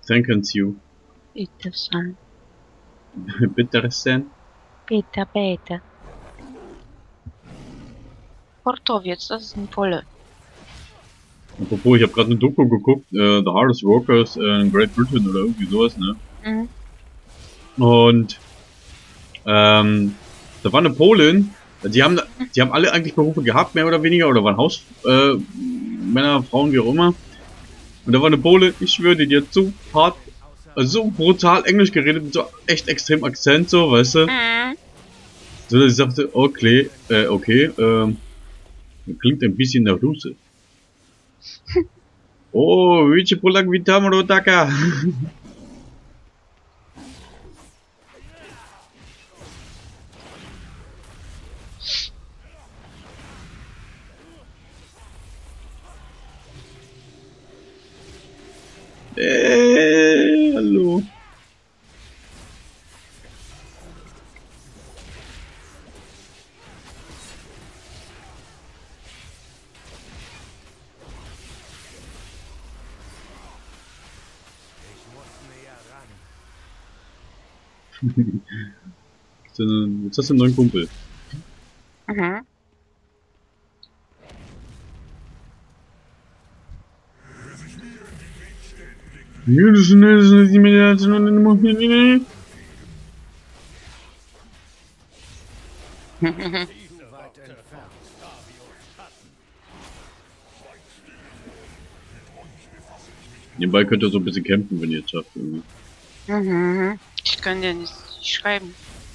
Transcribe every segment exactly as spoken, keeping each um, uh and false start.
Thank you. Bitte schön. Bitte schön. Bitte, bitte. Portowiec, das ist ein Pole. Apropos, ich habe gerade eine Doku geguckt, äh, The Hardest Workers in Great Britain oder irgendwie sowas, ne? Mhm. Und ähm, da war eine Polin, die haben die haben alle eigentlich Berufe gehabt, mehr oder weniger, oder waren Haus äh, Männer, Frauen, wie auch immer. Und da war eine Polin, ich schwöre dir, die hat so hart, also so brutal Englisch geredet, mit so echt extrem Akzent, so, weißt du? Mhm. So, dass ich sagte, okay, äh, okay, ähm, klingt ein bisschen nach Russe. Oh, wiecie Polak, witam, Rodaka. Äh, hallo. Jetzt hast du einen neuen Kumpel. Mhm. Nebenbei könnt ihr so ein bisschen campen, wenn ihr es schafft. Irgendwie. Mhm. Ich kann dir nicht schreiben.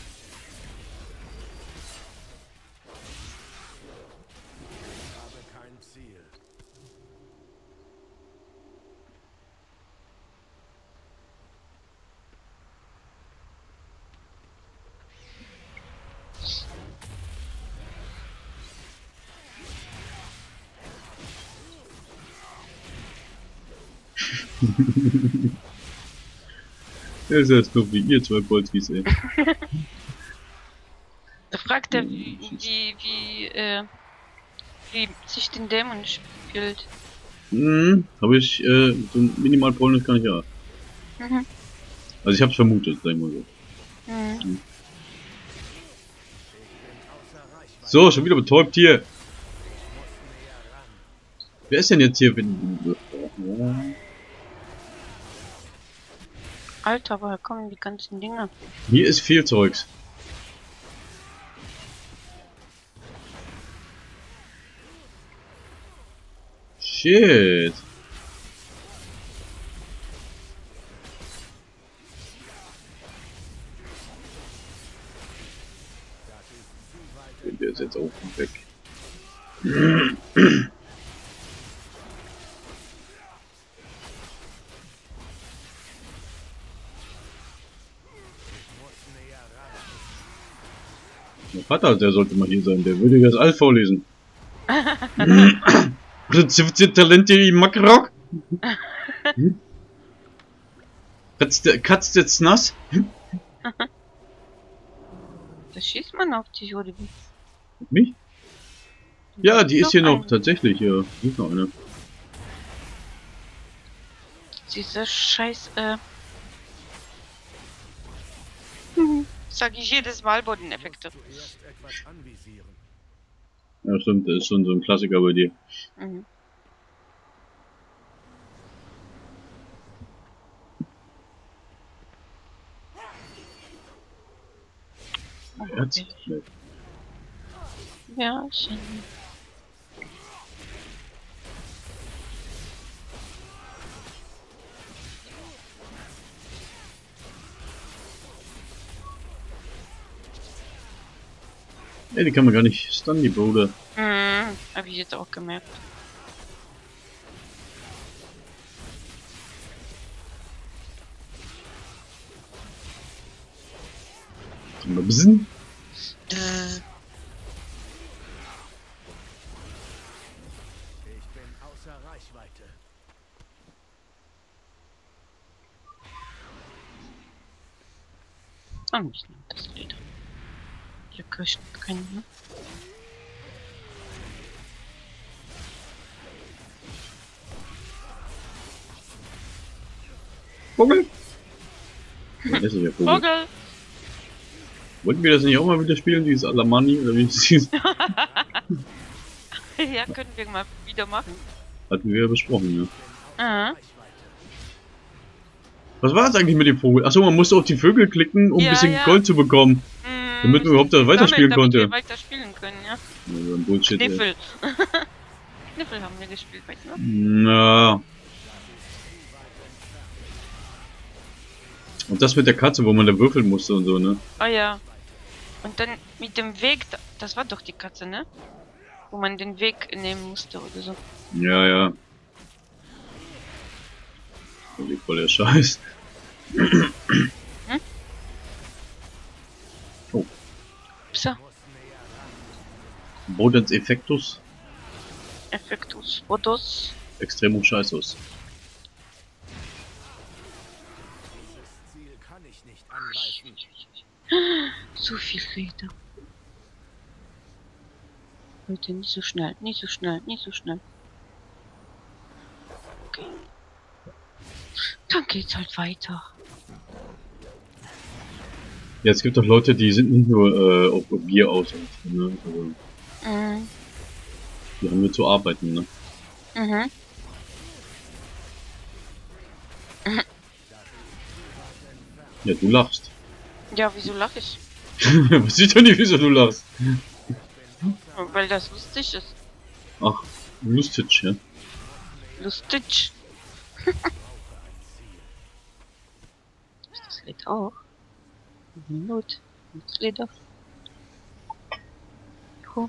Ja, ist ja jetzt nur wie ihr zwei Polskis, ey. Da fragt er, wie, wie, wie, äh, wie sich den Dämon spielt. Hm, habe ich, äh, so ein minimal Polnisch kann ich ja. Mhm. Also ich hab's vermutet, sag ich mal so. Mhm. Hm. So, schon wieder betäubt hier. Wer ist denn jetzt hier? Wenn... Alter, woher kommen die ganzen Dinger? Hier ist viel Zeugs. Shit. Der ist jetzt auch weg. Mein Vater, der sollte mal hier sein, der würde das alles vorlesen. Talente im Mackrock? Katzt jetzt nass? Da schießt man auf dich, oder wie? Mich? Ja, die ist Noch hier noch ein. tatsächlich hier. Hier ist noch eine. Dieser Scheiß, äh. Mhm. Sag ich jedes Mal Bodeneffekte. Ja, stimmt, das ist schon so ein Klassiker bei dir. Mhm. Oh, Herz. okay. Ja, schön. Ey, die kann man gar nicht stunnen, die Bruder. Mhm. Hab ich jetzt auch gemerkt. Mal ein bisschen. Äh. Oh, ich nehme das Lied. Hier kriegt keinen, ne? Vogel? Ja, das ist der Vogel. Vogel! Wollten wir das nicht auch mal wieder spielen, dieses Alamani oder wie es hieß? Ja, können wir mal wieder machen. Hatten wir ja besprochen, ja. Aha. Was war das eigentlich mit dem Vogel? Achso, man musste auf die Vögel klicken, um Ja, ein bisschen ja. Gold zu bekommen. Mm, Damit man überhaupt da weiterspielen damit konnte. wir weiterspielen können, ja. Ja, so ein Bullshit, ey. Kniffel. Kniffel haben wir gespielt, weißt du? Na. Und das mit der Katze, wo man da würfeln musste und so, ne? Oh ja. Und dann mit dem Weg, da- das war doch die Katze, ne? Wo man den Weg nehmen musste oder so. Ja, ja. Das ist voll der Scheiß. Hm? Oh. So, Bodens Effektus Effektus Fotos. Extremum Scheißus. Ziel kann ich nicht angreifen. So viel Räder. Leute, nicht so schnell, nicht so schnell, nicht so schnell. Okay. Dann geht's halt weiter. Ja, es gibt doch Leute, die sind nicht nur äh, auf Bier aus. Ne? Also, Mhm. die haben nur zu arbeiten, ne? Mhm. Ja, du lachst. Ja, wieso lache ich? Was ich doch nicht, wieso du lachst. Weil das lustig ist. Ach, lustig, ja. Lustig. Das lädt auch. Minute. Das lädt auf. Cool.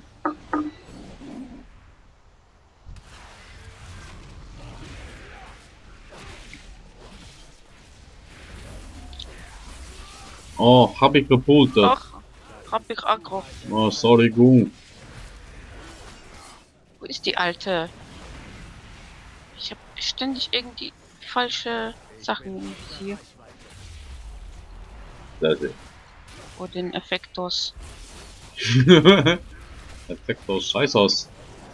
Oh, hab ich gepoltert. Ach, hab ich aggro. Oh, sorry, gut. Wo ist die alte? Ich habe ständig irgendwie falsche Sachen hier. Das ist. Vor den Effektos. Effektus Scheißhaus.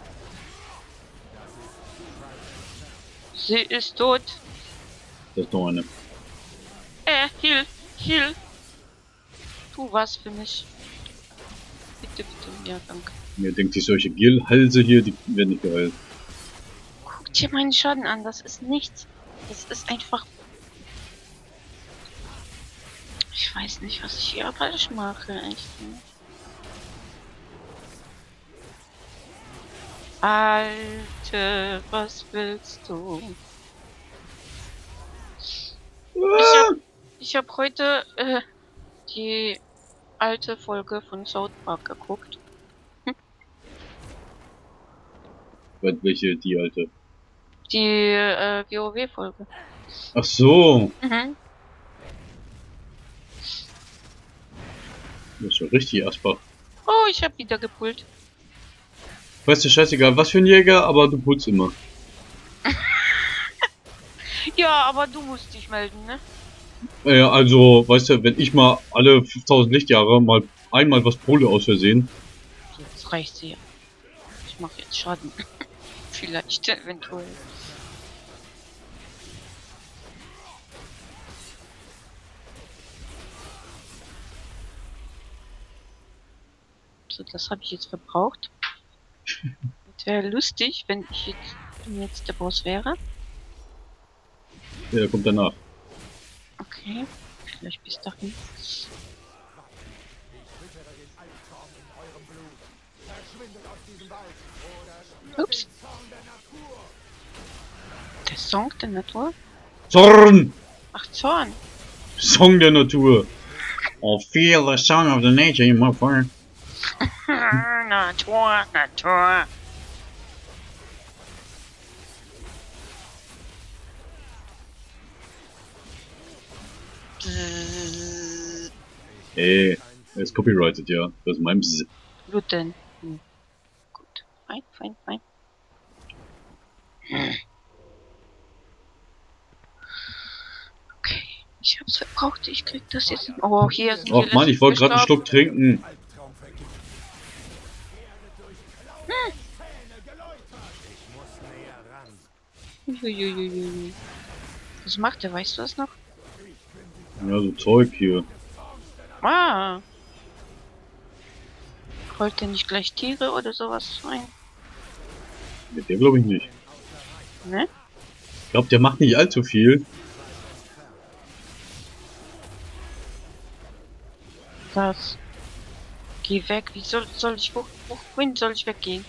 Sie ist tot. Das ist noch eine. Äh, Heal, Heal. Tu was für mich. Bitte, bitte. Ja, danke. Mir denkt sich solche Gierhalse hier, die werden nicht geheilt. Guck dir meinen Schaden an. Das ist nichts. Das ist einfach... Ich weiß nicht, was ich hier falsch mache. Echt nicht. Alte, was willst du? Ich hab, ich hab heute äh, die alte Folge von South Park geguckt. Welche, die alte? Die äh, WoW-Folge. Ach so. Mhm. Das ist ja richtig Asbach. Oh, ich hab wieder gepult. Weißt du, scheißegal, was für ein Jäger, aber du pulst immer. Ja, aber du musst dich melden, ne? Ja, also, weißt du, wenn ich mal alle fünftausend Lichtjahre mal einmal was pole aus Versehen. Jetzt reicht's hier. Ich mach jetzt Schaden. Vielleicht, eventuell. So, das habe ich jetzt verbraucht. Es wäre lustig, wenn ich jetzt, wenn jetzt der Boss wäre. Der kommt danach. Okay, vielleicht bis dahin. Ups. Der Song der Natur? Zorn! Ach, Zorn. Song der Natur. Oh, feel the song of the nature, you motherfucker. Natur, Natur. Bzzz. Ey, er ist copyrighted, ja. Das ist mein Bzzz. Gluten. Hm. Gut. Fein, fein, fein. Okay. Ich hab's verbraucht. Ich krieg das jetzt. Oh, hier sind Och Mann, ich wollte gerade einen Schluck trinken. Uiuiuiui. Was macht der? Weißt du das noch? Ja, so Zeug hier. Ah. Rollt der nicht gleich Tiere oder sowas rein? Mit der glaube ich nicht. Ne? Ich glaube, der macht nicht allzu viel. Das. Geh weg. Wie soll, soll ich, wo, wohin soll ich weggehen?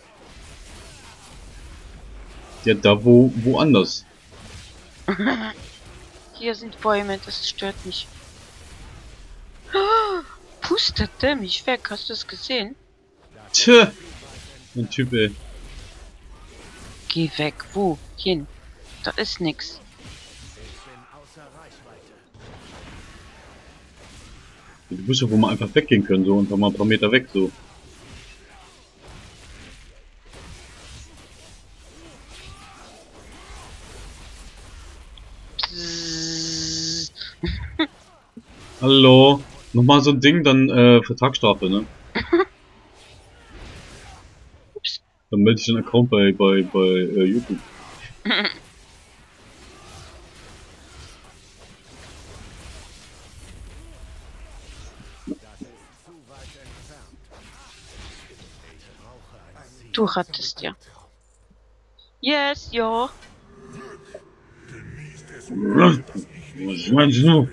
Ja, da wo, woanders. Hier sind Bäume, das stört mich. Oh, pustet der mich weg, hast du es gesehen? Tja, ein Typ, ey. Geh weg, wo? Hin. Da ist nix. Du musst ja wohl mal einfach weggehen können, so einfach mal ein paar Meter weg, so. Bzzz. Hallo. Nochmal so ein Ding, dann äh, Vertragsstrafe, ne? Ups. Dann melde ich den Account bei, bei, bei äh, YouTube. Du hattest ja. Yes, ja. Was meinst du?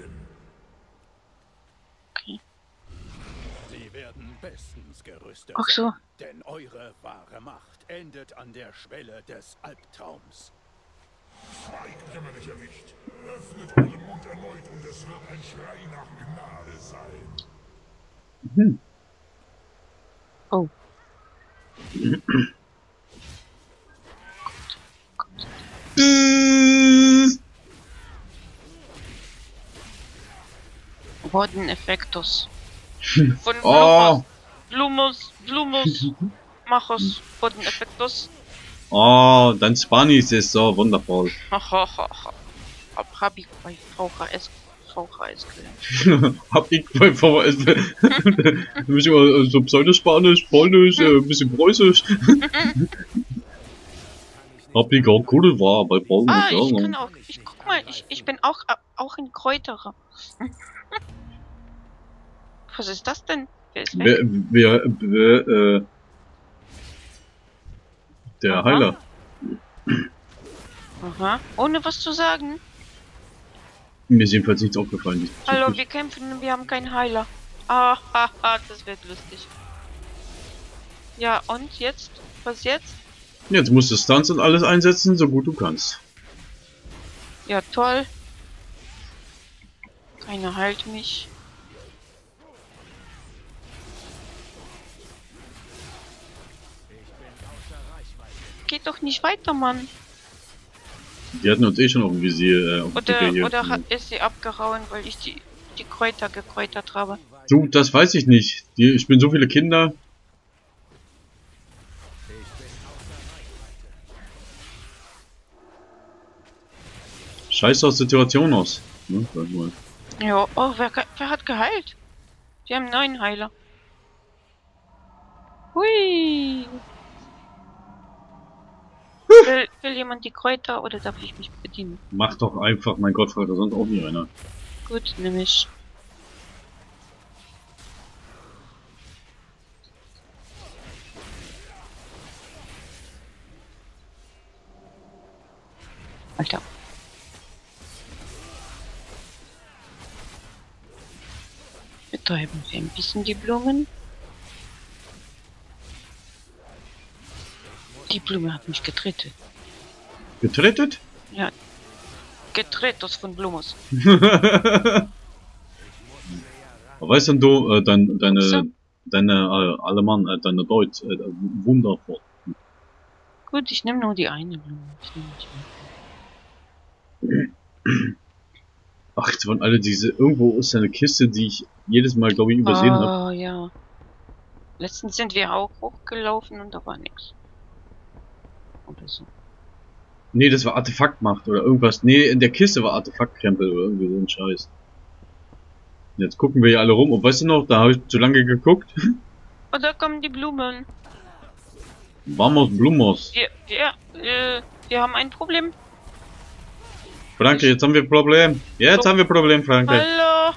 Sie werden bestens gerüstet Ach so. sein, denn eure wahre Macht endet an der Schwelle des Albtraums. Schweigt, jämmerlicher Wicht. Öffnet euren Mund erneut und es wird ein Schrei nach Gnade sein. Hm. Oh. Worden Effektus. Von Oh. Blumos, Blumos, Machos, Worden Effektus. Oh, dein Spanisch ist so wundervoll. Hahaha. Hab, hab ich bei V H S, V H S gelernt. Hab ich bei V H S. Ein bisschen äh, so Pseudospanisch, Polnisch, äh, ein bisschen Preußisch. Hab ich auch cool war bei Polnisch. Ah, ich ja, kann auch, ich guck mal, ich, ich bin auch, äh, auch ein Kräuterer. Was ist das denn? Wer ist weg? Wer, wer, wer, äh, der Aha. Heiler. Aha. Ohne was zu sagen. Mir ist jedenfalls nichts aufgefallen. Hallo, wir kämpfen und wir haben keinen Heiler. Ah, haha, das wird lustig. Ja, und jetzt? Was jetzt? Jetzt musst du Stunts und alles einsetzen, so gut du kannst. Ja, toll. Keiner heilt mich. Geht doch nicht weiter, Mann. Die hatten uns eh schon auf dem Visier. Äh, auf dem Oder, Ticker hier. oder hat, ist sie abgehauen, weil ich die, die Kräuter gekräutert habe. Du, das weiß ich nicht. Die, ich bin so viele Kinder. Scheiß aus der Situation aus. Ne, sag mal. Ja, oh, wer, ge- wer hat geheilt? Wir haben einen neuen Heiler. Hui. Will, will jemand die Kräuter oder darf ich mich bedienen? Mach doch einfach, mein Gott, fragt sonst auch nie einer. Gut, nehme ich. Alter. Betäuben wir ein bisschen die Blumen. Die Blume hat mich getreten. Getrettet? Ja. Getretos von Blumos. Weißt denn du, äh, dein, deine, So. deine äh, Alemann, äh, deine Deutsch, äh, wundervoll. Gut, ich nehme nur die eine Blume. Ich nehm nicht mehr. Ach, jetzt waren alle diese, irgendwo ist eine Kiste, die ich jedes Mal, glaube ich, übersehen habe. Oh, ja. Letztens sind wir auch hochgelaufen und da war nichts. Oder so. Nee, das war Artefaktmacht oder irgendwas. Nee, in der Kiste war Artefaktkrempel oder irgendwie so ein Scheiß. Jetzt gucken wir hier alle rum und weißt du noch, da habe ich zu lange geguckt. Oh, da kommen die Blumen. Vamos Blumos. Wir, wir, äh, wir haben ein Problem. Franke, jetzt haben wir ein Problem. Jetzt Oh. haben wir ein Problem, Franke. Hallo.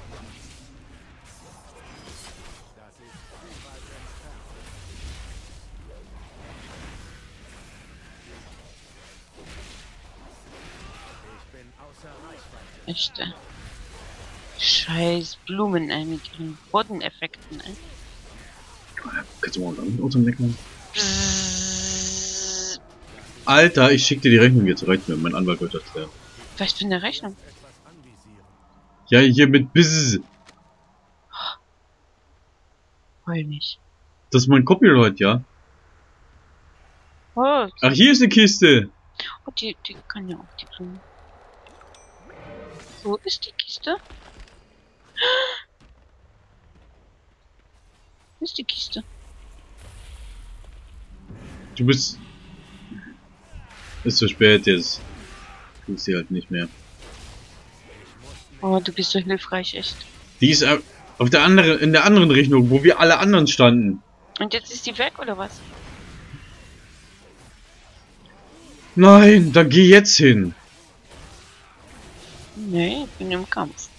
Echte. Scheiß Blumen, ey, mit ihren Bodeneffekten, ey. Kannst du mal einen Auto wegmachen? Bzzz. Alter, ich schick dir die Rechnung jetzt rein, mein Anwalt wird das klären. Was für eine Rechnung? Ja, hier mit Bzzz. Heul nicht. Das ist mein Copyright, ja. Oh, Ach, hier ist eine Kiste. oh die, die kann ja auch die Blumen. Wo ist die Kiste? Wo ist die Kiste? Du bist... Ist zu spät jetzt. Du bist sie halt nicht mehr. Oh, du bist so hilfreich, echt. Die ist äh, auf der anderen, in der anderen Richtung, wo wir alle anderen standen. Und jetzt ist die weg, oder was? Nein, dann geh jetzt hin. Nee, ich bin im Kampf.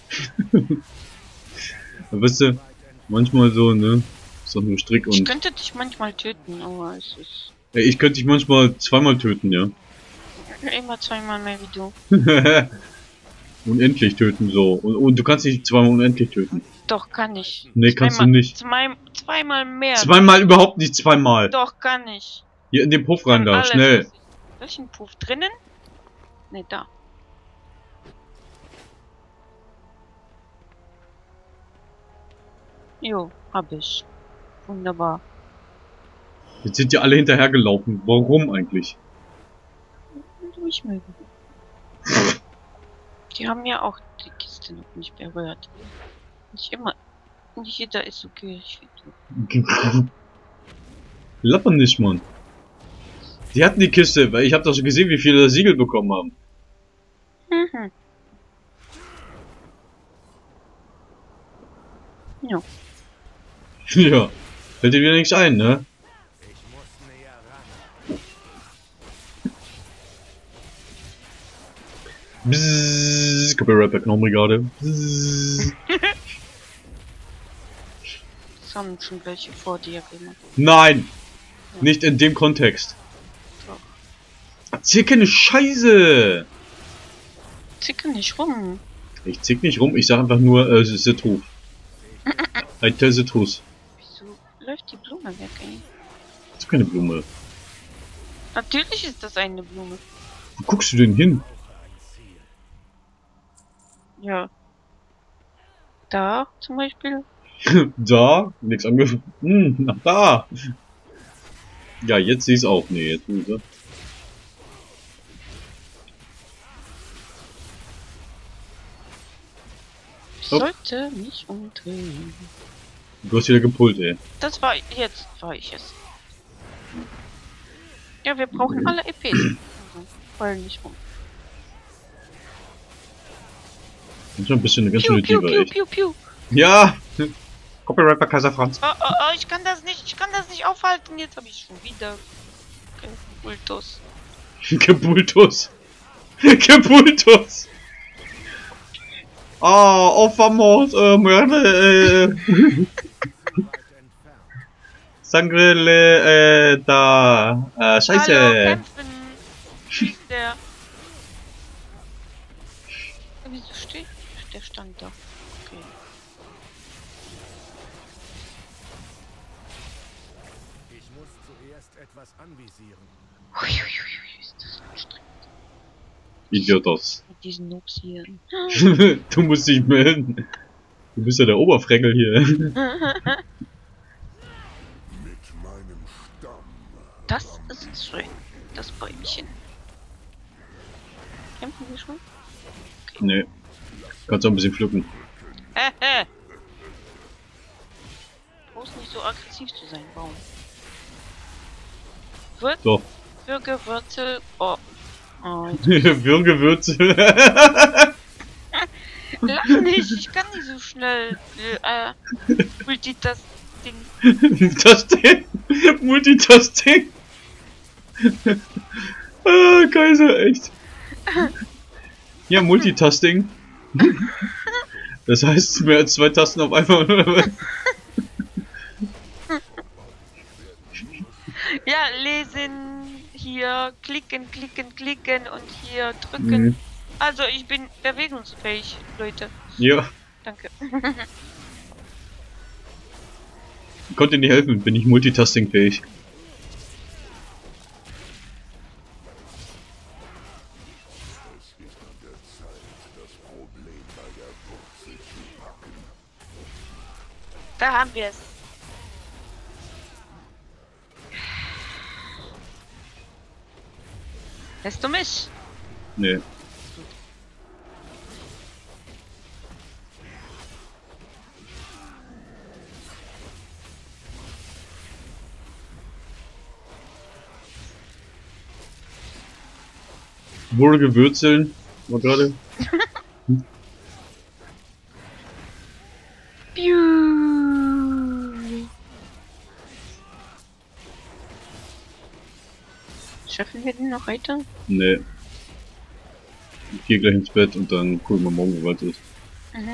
Weißt du, manchmal so, ne? Ist doch nur Strick Ich und... könnte dich manchmal töten, aber es ist Ey, ich könnte dich manchmal zweimal töten, ja. immer zweimal mehr wie du. Unendlich töten, so. Und, und du kannst nicht zweimal unendlich töten. Doch, kann ich. Nee, kannst du zweimal, nicht. Zwei, zweimal mehr. Zweimal überhaupt nicht zweimal. Doch, kann ich. Hier in den Puff rein Kann da, alles, schnell. was ich- Welchen Puff drinnen? Ne, da. Jo, hab ich. Wunderbar. Jetzt sind die alle hinterhergelaufen. Warum eigentlich? Wenn du mich mögen. Die haben ja auch die Kiste noch nicht berührt. Nicht immer. Nicht jeder ist so gierig wie du. Lappen nicht, Mann. Die hatten die Kiste, weil ich habe doch schon gesehen, wie viele Siegel bekommen haben. Mhm. Ja. Ja. Fällt dir wieder nichts ein, ne? Bzzz, Copyright Knochenbrigade. Bzzz. Das haben schon welche vor dir gemacht. Nein! Nicht in dem Kontext. Doch. Erzähl keine Scheiße! Zicke nicht rum. Ich zick nicht rum, ich sag einfach nur, äh, Citrus. Ein Teil Citrus. Wieso läuft die Blume weg, ey? Das ist keine Blume. Natürlich ist das eine Blume. Wo guckst du denn hin? Ja. Da zum Beispiel. Da? Nix angefangen. Hm, ach da! Ja, jetzt sieh's auch. Nee, jetzt ist er. Ich Oh. sollte mich umdrehen. Du hast wieder gepult, ey. Das war jetzt war ich es. Ja, wir brauchen alle E Ps. Also, fallen nicht rum. Manchmal bist du eine ganz Piu, schöne piu, Diva, piu, echt. piu, piu. Ja! Copyright bei Kaiser Franz. Oh, oh, oh, ich kann das nicht, ich kann das nicht aufhalten. Jetzt habe ich schon wieder Bultos. Gebultus. Gebultus. Ah, oh, vamos, äh, muerde, äh. Sangrele, äh, da. Äh, Hallo, scheiße. kämpfen. Wie ist der? Wieso steht der stand da? Okay. Ich muss zuerst etwas anvisieren. Uiuiui, ist das anstrengend. Idiotos. Mit diesen Noobs hier. Du musst dich melden. Du bist ja der Oberfreckel hier. Mit meinem Stamm. Das ist schön. Das Bäumchen. Kämpfen wir schon? Nee. Kannst auch ein bisschen pflücken. Hehe. Du musst nicht so aggressiv zu sein, Baum. Wird So. Würgewürzel. Oh. Oh, jetzt Würgewürze. lach nicht, ich kann nicht so schnell äh, Multitasking. Das Ding. Multitasking. Ah, Kaiser, echt. Ja, Multitasking. Das heißt mehr als zwei Tasten auf einmal, oder was? Ja, lesen, hier klicken, klicken, klicken und hier drücken. Mhm. Also ich bin bewegungsfähig, Leute. Ja, Danke. ich konnte dir nicht helfen, bin ich multitasking-fähig. Da haben wir es. Lässt du mich? Nee. Wurde gewürzeln, war gerade. Piu. Schaffen wir den noch heute? Nee. Ich gehe gleich ins Bett und dann gucken wir morgen, wie weit es ist. Mhm.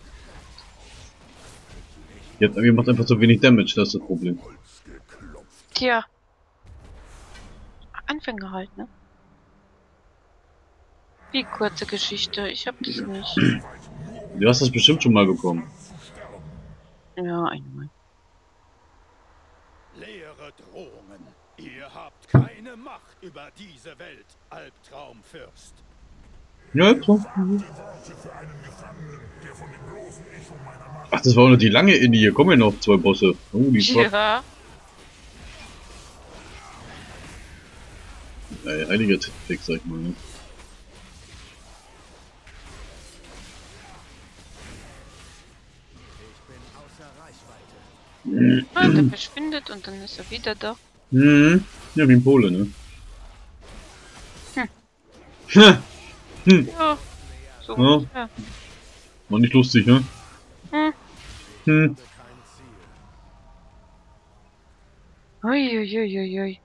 Jetzt, ihr macht einfach so wenig Damage, das ist das Problem. Tja. Anfänger halt, ne? Wie kurze Geschichte, ich hab das nicht. Du hast das bestimmt schon mal bekommen. Ja, einmal. Leere Drohungen. Ihr habt keine Macht über diese Welt, Albtraumfürst. Ja, so. Ach, das war auch noch die lange Indie. Hier kommen ja noch zwei Bosse. Oh, die Fuck. Ja. Ey, heiliger Trick, sag ich mal. Ne? Ah, der verschwindet und dann ist er wieder da. Mhm. Ja, wie ein Pole, ne? Hm. hm. Ja. So. Ja. Ja. War nicht lustig, ne? Hm. Hm. Uiuiuiui.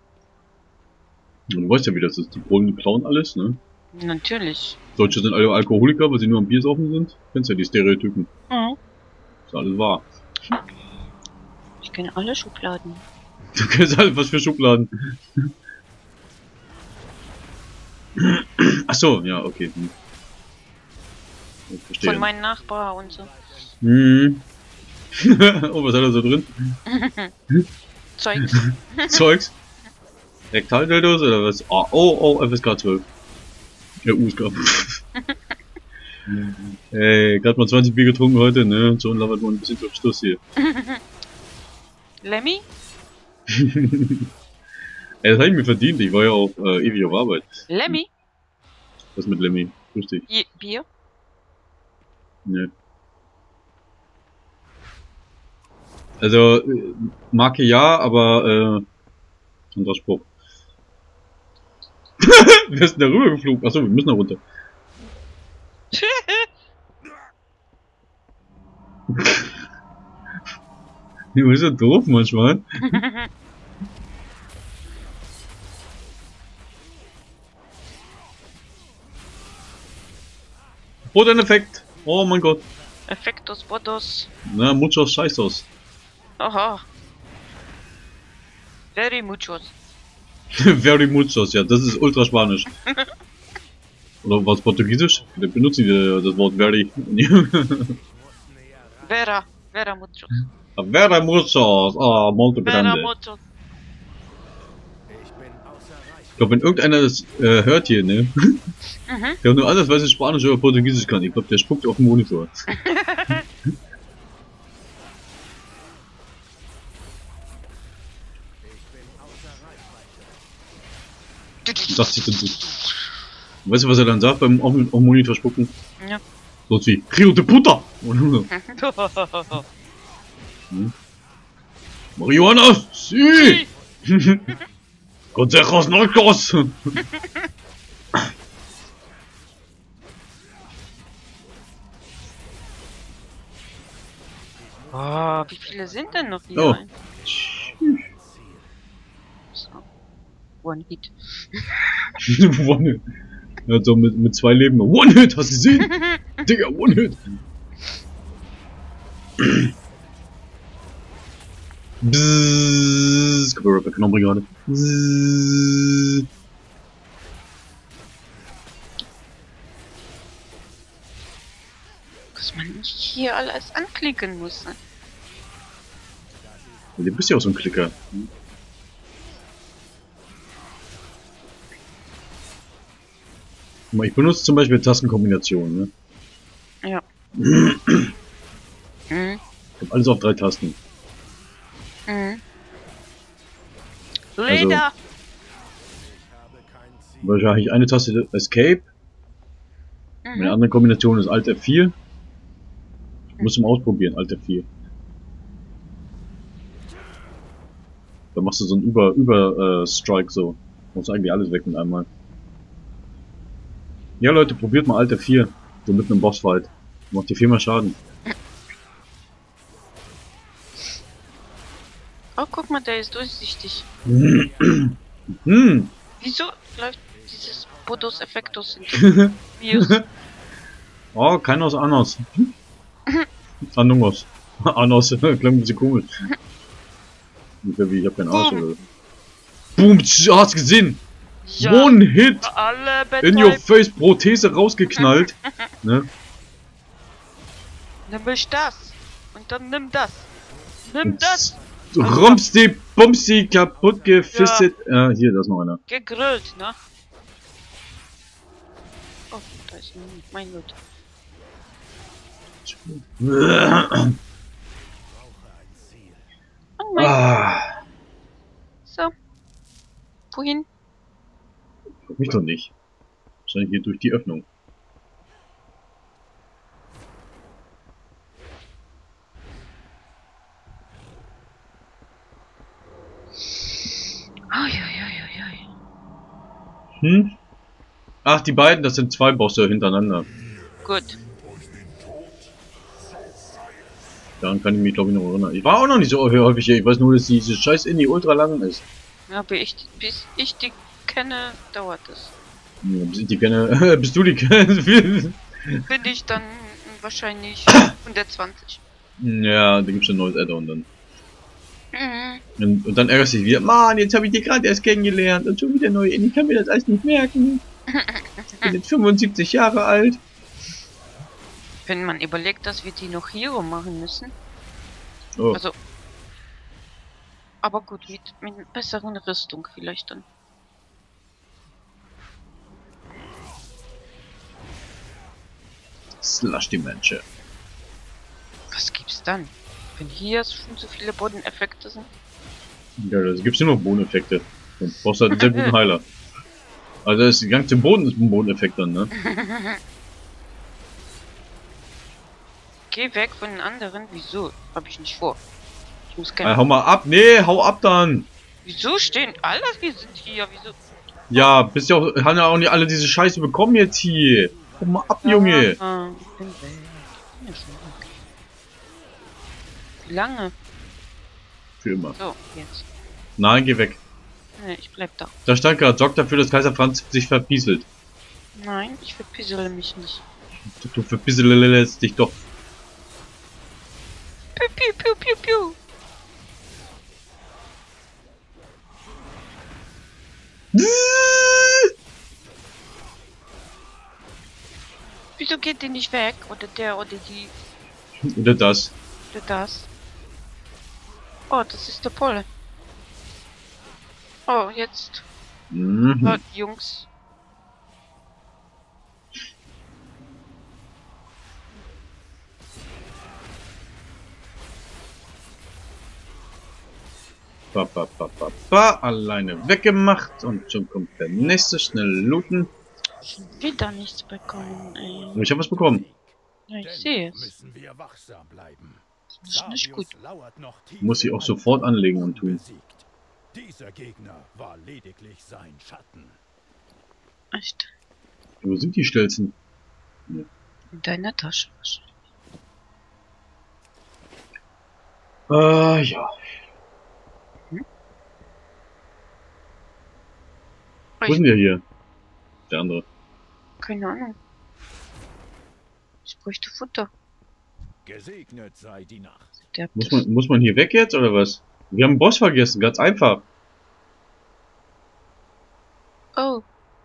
Du weißt ja, wie das ist. Die Polen klauen alles, ne? Natürlich. Deutsche sind alle Alkoholiker, weil sie nur am Bier saufen sind. Kennst ja die Stereotypen. Mhm. Ist alles wahr. Ich kenne alle Schubladen. Du kennst halt was für Schubladen. Ach so, ja, okay. Hm. Ich verstehe. Von meinem Nachbar und so. Hm. Oh, was hat er so drin? Zeugs. Zeugs? Rektaldildos oder was? Oh, oh, oh, F S K zwölf. Ja, U S K. Ey, gerade mal zwanzig Bier getrunken heute, ne? So labert man ein bisschen durch Schluss hier. Lemmy? Ey, das hab ich mir verdient, ich war ja auch äh, ewig auf Arbeit. Lemmy? Was mit Lemmy? Grüß dich. Je Bier? Ne. Also, äh, Marke ja, aber, äh, anderer Spruch. Wir sind da rüber geflogen. Achso, wir müssen da runter. Du bist ja doof manchmal. Bodeneffekt. Oh mein Gott. Effektos Bodos. Na, muchos Scheißos. Aha. Very muchos. Very muchos, ja, das ist ultra spanisch. Oder was Portugiesisch? Da benutzen die das Wort very. Vera. Vera muchos. Very muchos. Ah, molto Vera grande. muchos. Ich glaube, wenn irgendeiner das äh, hört hier, ne? Mhm. Der nur andersweise Spanisch oder Portugiesisch kann. Ich glaube, der spuckt auf den Monitor. Sagt sich dann so. Weißt du, was er dann sagt beim auf, auf dem Monitor spucken? Ja. So wie Rio de Puta! hm? Marihuana! Sí! Consejos narcos! Oh, wie viele sind denn noch hier? Oh. So. One Hit. Wonne. Ja, so mit, mit zwei Leben. One-Hit, hast du gesehen? Digga, One-Hit. Bzzz. Capybara Knombrigade. Bzzz. Was man nicht hier alles anklicken muss. Ne? Du bist ja auch so ein Klicker. Ich benutze zum Beispiel Tastenkombinationen, ne? Ja. mhm. Ich hab alles auf drei Tasten. Mhm. Leder! Wahrscheinlich eine Taste Escape. Mhm. Eine andere Kombination ist Alt F vier. Ich muss mal ausprobieren, Alt F vier. Da machst du so einen Über, Über, äh, Strike so. Musst eigentlich alles weg mit einmal. Ja Leute, probiert mal Alt F vier. So mit einem Bossfight. Macht dir viermal Schaden. Oh, guck mal, der ist durchsichtig. Hm. Wieso läuft dieses Bodos Effektus in Virus? Oh, kein aus Anos. Anongos. Anos, klingt ein bisschen komisch. Ich hab keinen Arsch oder. Boom, hast du gesehen? Ja, One Hit alle in your face, Prothese rausgeknallt. Ne? Nimm ich das. Und dann nimm das. Nimm Und das. Rumsti, Bumsi, kaputt gefistet. Ja. Äh, hier, da ist noch einer. Gegrillt, ne? Oh, da ist mein Loot. Oh mein Ah, So. Wohin? guck mich doch nicht. Wahrscheinlich hier durch die Öffnung. Uiuiuiui. Hm? Ach, die beiden, das sind zwei Bosse hintereinander. Gut. Daran kann ich mich glaube ich noch erinnern. Ich war auch noch nicht so häufig hier. Ich weiß nur, dass diese scheiß Indie ultra lang ist. Ja, bis ich, bis ich die kenne, dauert es. Ja, bis ich die kenne. Bis du die kennst. Bin ich dann wahrscheinlich hundertzwanzig. Ja, da gibt's ein neues Add-on dann. Mhm. Und, und dann ärgerst du dich wieder. Mann, jetzt habe ich die gerade erst kennengelernt und schon wieder neu. Ich kann mir das alles nicht merken. Ich bin jetzt fünfundsiebzig Jahre alt. Wenn man überlegt, dass wir die noch Hero machen müssen. Oh. Also. Aber gut, mit, mit einer besseren Rüstung vielleicht dann. Slash die Menschen. Was gibt's dann? Wenn hier schon so viele Bodeneffekte sind. Ja, da gibt's nur noch Bodeneffekte. Und du brauchst halt einen sehr guten Heiler. Also das ganze Boden ist ein Bodeneffekt dann, ne? Geh weg von den anderen. Wieso? Hab ich nicht vor. Ich muss Äh, kämpfen. hau mal ab. Nee, hau ab dann. Wieso stehen alle? Wir sind hier. Wieso? Ja, bist ja auch, haben ja auch nicht alle diese Scheiße bekommen jetzt hier. Hau mal ab, Junge. Ah, ich bin weg. Ich bin schon weg. Wie lange? Für immer. So, jetzt. Nein, geh weg. Nee, ich bleib da. Da stand gerade, sorgt dafür, dass Kaiser Franz sich verpieselt. Nein, ich verpissele mich nicht. Du, du verpieselst dich doch. Piu, piu, piu, piu, piu. Wieso geht der nicht weg? Oder der oder die Oder das. oder das? Oh, das ist der Polle. Oh, jetzt. Mhm. Oh, Jungs. Ba, ba, ba, ba, ba. Alleine weggemacht und schon kommt der nächste. Schnell looten. Schon wieder nichts bekommen, ey. Und ich habe was bekommen. Ja, ich Denn sehe es. müssen wir wachsam bleiben. Das ist nicht gut. Darius lauert noch tief Muss sie im auch sofort Untergrund anlegen und tun. unbesiegt. Dieser Gegner war lediglich sein Schatten. Echt? Wo sind die Stelzen? In deiner Tasche wahrscheinlich. Äh, ja. Wo sind wir hier? Der andere. Keine Ahnung. Ich bräuchte Futter. Gesegnet sei die Nacht. Der Muss man, muss man hier weg jetzt, oder was? Wir haben einen Boss vergessen, ganz einfach. Oh,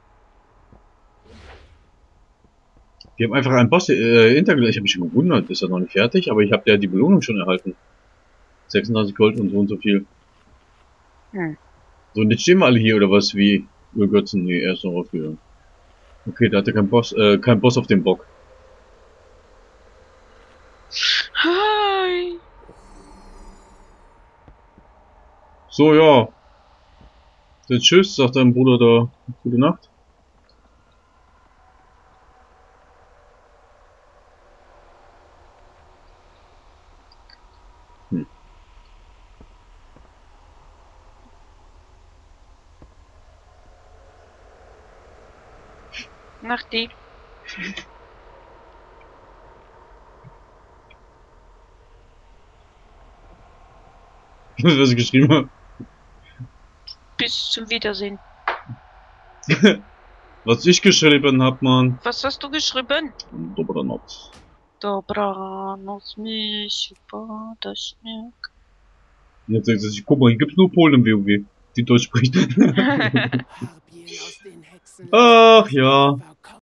Wir haben einfach einen Boss äh, hintergelassen. Ich habe mich schon gewundert, ist er noch nicht fertig, aber ich habe ja die Belohnung schon erhalten. sechsunddreißig Gold und so und so viel. Hm. So, und jetzt stehen wir alle hier, oder was? Wie? Urgötzen? Nee, er ist noch aufgegangen. Okay, da hatte kein Boss, äh, kein Boss auf dem Bock. Hi. So, ja. Dann tschüss, sagt dein Bruder da. Gute Nacht. Hm. Nachti. Was ich geschrieben habe. Bis zum Wiedersehen. Was ich geschrieben hab, Mann. Was hast du geschrieben? Dobranoc. Dobranoc, mich Podashnik. Jetzt sagt sie, guck mal, hier gibt's nur Polen im WoW, die Deutsch spricht. Ach ja.